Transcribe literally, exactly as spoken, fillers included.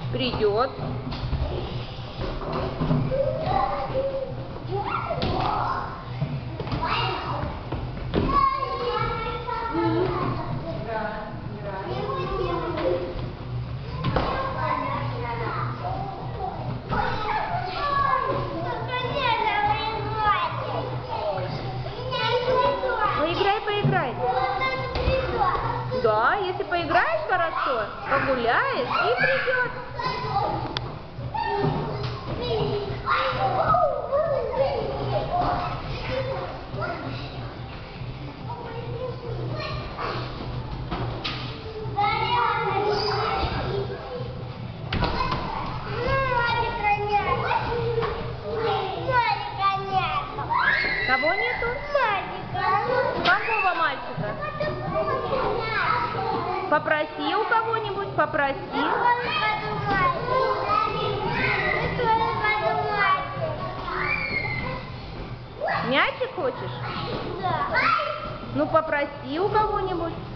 Придет. Поиграй, поиграй. Да, если поиграешь хорошо, погуляешь и придет. Кого нету? Какого мальчика? Попроси у кого-нибудь, попроси. Мячик хочешь? Да. Ну попроси у кого-нибудь.